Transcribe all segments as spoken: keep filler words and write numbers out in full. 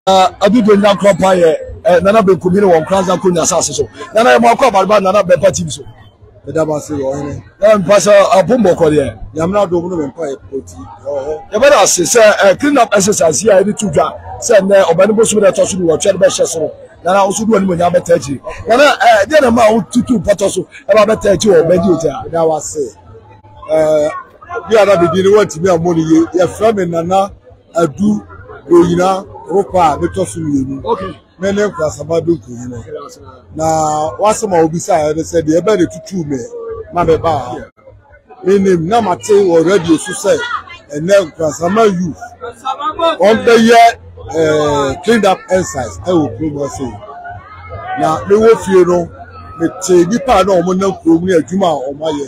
abido nya kropa ye nana Benkum Hene of Nkoranza konya asase so nana mo akwa barba nana be party so da ba se yo hene na mpasa abombo ko de yamna do mu no mpa e poti oh e bada se se clean up exercise here ni tudwa se na obani bo so be to so do wo twa be hye so nana osu do ni mo nya be tachi nana eh de na ma o tutu poto so e ba be tachi o be di ota da wa se eh bi ana be di ni wanti mi amoni ye ye fra me nana adu oyina ropa be to so mi okay mene kwa sababu Benkum Hene na wasema obisa ya se de ebe de tutu me ma be ba menim na mate wo radio so say ene kwa sama youth on be ye eh cleaned up exercise e wo promo say na me wo fie no me te nipa na omo na kurom ni adwuma omo ye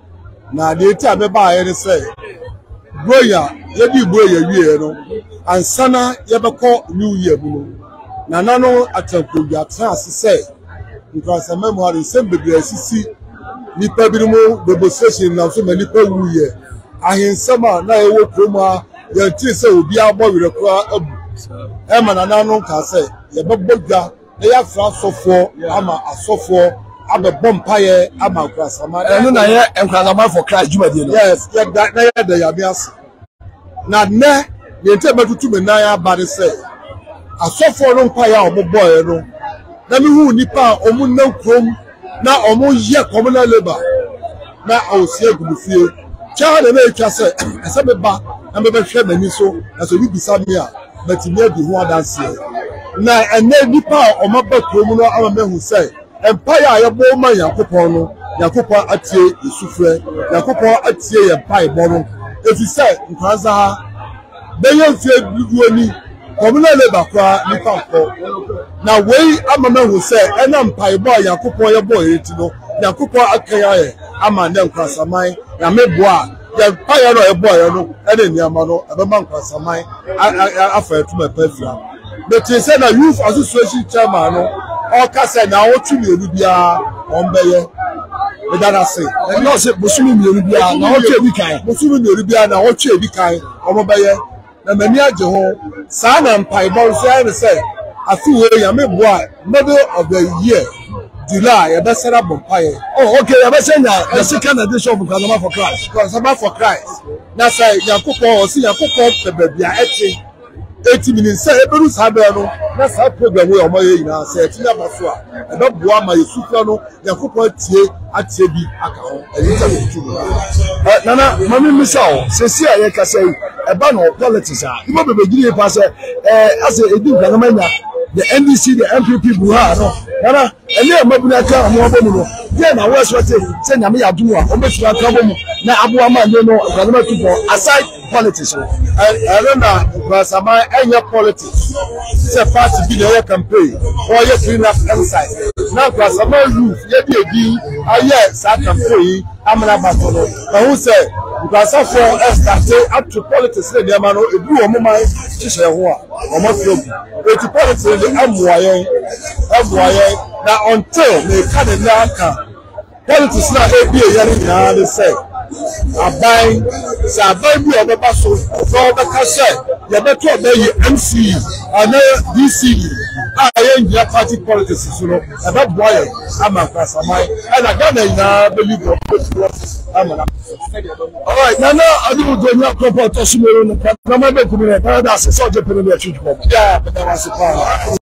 na de ti abe ba ye say broya ye di broya wie no ansana ye be ko new year bu no na nano atampo ya trans say because memory sem bebre sisi nipa bi mu bebo station na so nipa wuye ahensama na ewo kroma ya ti say obi agbo wire kra abu e ma na nano ka say ye bebodwa na ya fra sofo ama asofo abebom paye ama krasama eno na ye enkrasama for Christ jumadi no yes ya da na ya da ya bias na ne ye ntẹ matutu me na ya bade say asofo no mpa ya omo boy no na mi hu nipa omo na krom na omo ye communal labor na osie gumufie cha na na twa se ese me ba na me be hwe mani so na so bi bisa mi a batimi adi ho adanse na ene nipa omo ba krom no ama me hu se empa ya ye bo ma yakopon no yakopon atie isufre yakopon atie ye pai bo no efi se Nkoranza ha be ye fie duduoni communal labor kwa nipa ko na wei amama hu se ena mpai boy yakopon ye boy eti no yakopon akaya ye ama na Nkoransaman ya meboa ya pai no ye boy no ene niama no ebema Nkoransaman afa etuma pafia but you say na youth association chairman no o ka se na o tu mienu bia on beye e dada se e no se bosumi mienu bia na o tu ebi kan bosumi mienu bia na o tu ebi kan o mo beye na mani age ho sa na mpai bo so ya say afi we ya meboa middle of the year July ya besera bompaye oh okay ya besenya the second edition of Nkoranza for Christ Nkoranza for Christ na say yakopon o si yakopon pe bia eti eighty minutes say eberu sabe no na sa program we omo ye ina say eti na baso a e be boa ma yesufa no yakopon tie atie bi aka ho e ta tutu eh nana mami misao se si aye ka say e ba no politics a ibo bebegiri pa say eh ase edi Nkoranza nya the N D C the N P P buha no nana ene mabuna ka mo obo mu no ye na we so te se nyame ya dum a o be tura ka bo mu na aboa ma nye no Nkoranza tu for aside politics I remember Nkoransaman enye politics se party bi na campaign or ye clean up exercise na Nkoransaman youth ye bi edi aye sa campaign amana bato no na who say Nkoranza for start up to politics le dem no edu o mo man hihye ho a o mo fi obi eti politics le amuaye amuaye na until me kan na kan politics na ebi e yare na dey say abai sa abai bi obeba so so obeka say ye beto obeyi M C ana D C aye ngia party politics so no ebe boye ama Nkoransaman ana Ghana ina believe amana all right nana adibu do nya proper to sumero no na ma Benkum Hene Canada se so je pele ya chuchu ko ya beta wasipa